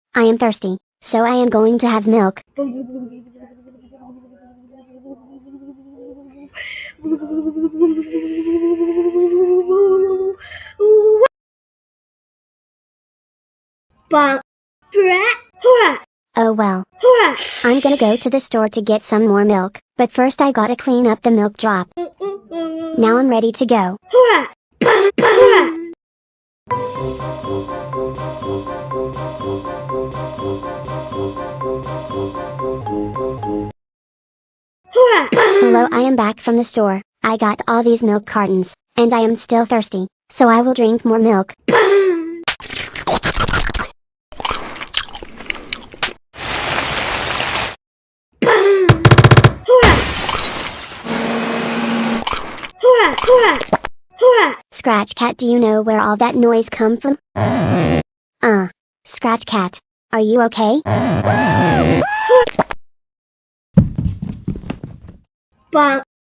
I am thirsty, so I am going to have milk. Bump, brat, hurrah, Oh well. hurrah. I'm gonna go to the store to get some more milk, but first I gotta clean up the milk drop. Now I'm ready to go. Hurrah, hurrah. Hurrah. Hello, I am back from the store. I got all these milk cartons, and I am still thirsty, so I will drink more milk. Hurrah, hurrah, hurrah. Scratch Cat, do you know where all that noise come from? Scratch Cat, are you okay? Bump,